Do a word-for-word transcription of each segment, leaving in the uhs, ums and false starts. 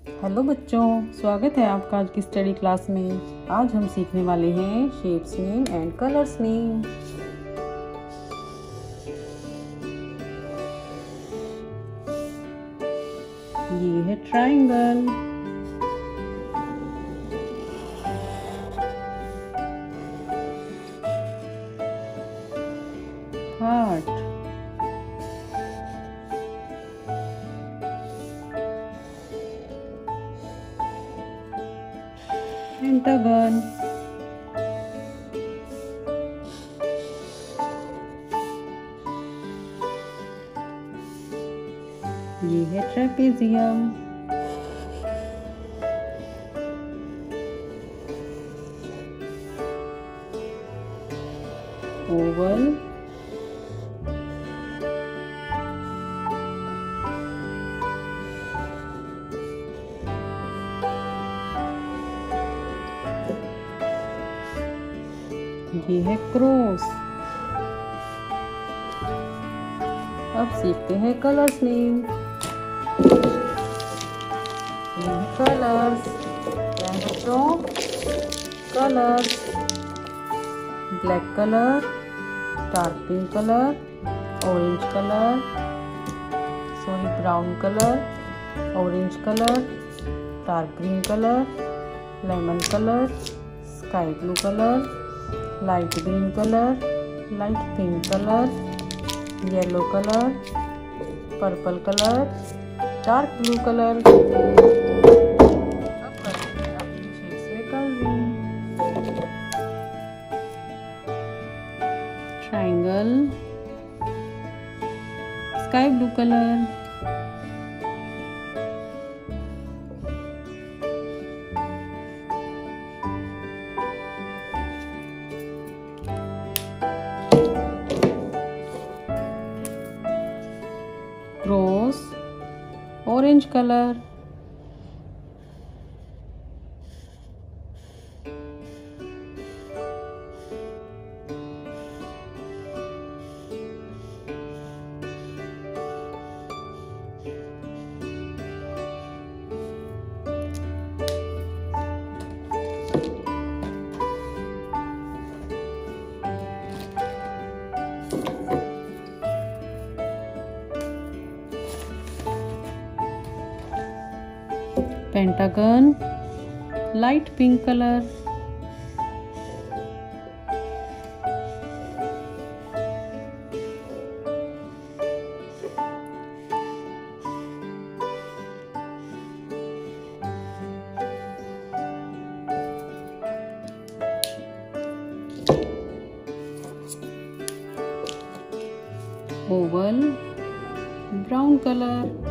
Hello बच्चों, स्वागत है आपका आज की स्टडी क्लास में। आज हम सीखने वाले हैं shapes name and colours name. ये है ट्रायंगल, हार्ट, पेंटागन, ये है ट्रेपेजियम, ओवल, ये है क्रॉस। अब सीखते हैं कलर्स नेम। ये है कलर्स, क्या है बच्चों? Colours, black colour, dark pink colour, orange colour, sorry brown colour, orange colour, dark green colour, lemon colour, sky blue colour, light green colour, light pink colour, yellow colour, purple colour, dark blue colour. अब करते हैं अपनी shades में colouring. Triangle, sky blue colour, cross, orange colour, pentagon, light pink colour, oval, brown colour,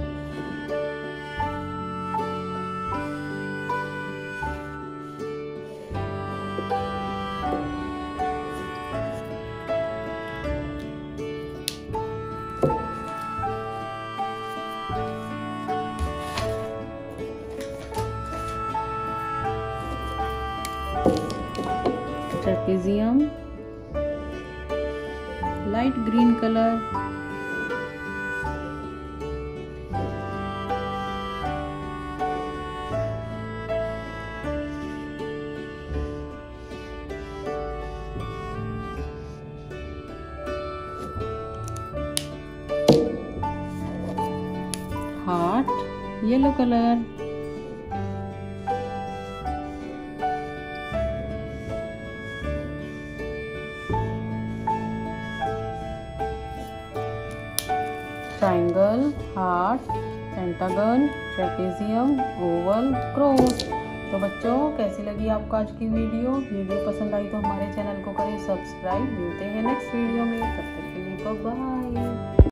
trapezium, light green colour, heart, yellow colour, triangle, heart, pentagon, trapezium, Oval, cross. तो बच्चों, कैसी लगी आपको आज की वीडियो? वीडियो पसंद आई तो हमारे चैनल को करें सब्सक्राइब। मिलते हैं नेक्स्ट वीडियो में, तब तक के लिए बाय बाय।